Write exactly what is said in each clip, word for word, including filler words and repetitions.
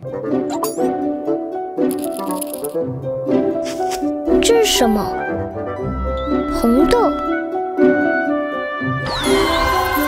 这是什么？红豆。啊！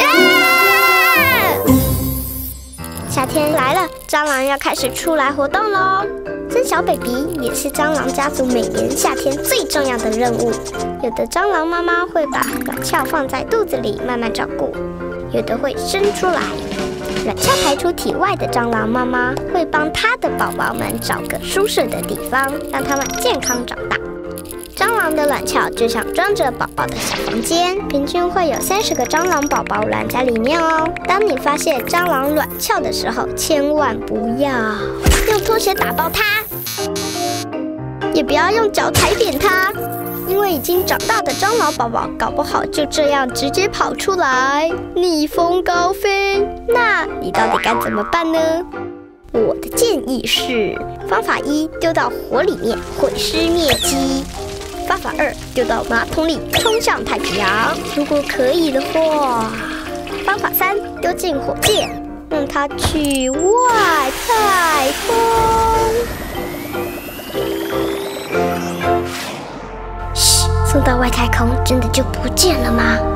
夏天来了，蟑螂要开始出来活动喽。生小 baby 也是蟑螂家族每年夏天最重要的任务。有的蟑螂妈妈会把卵鞘放在肚子里慢慢照顾，有的会生出来。卵鞘排出体外的蟑螂妈妈会帮她的宝宝们找个舒适的地方，让他们健康长大。蟑螂的卵鞘就像装着宝宝的小房间，平均会有三十个蟑螂宝宝卵在里面哦。当你发现蟑螂卵鞘的时候，千万不要用拖鞋打爆它，也不要用脚踩扁它，因为已经长大的蟑螂宝宝搞不好就这样直接跑出来，逆风高飞。那你到底该怎么办呢？我的建议是：方法一，丢到火里面毁尸灭迹；方法二，丢到马桶里冲向太平洋。如果可以的话，方法三，丢进火箭，让它去外太空。嘘，送到外太空真的就不见了吗？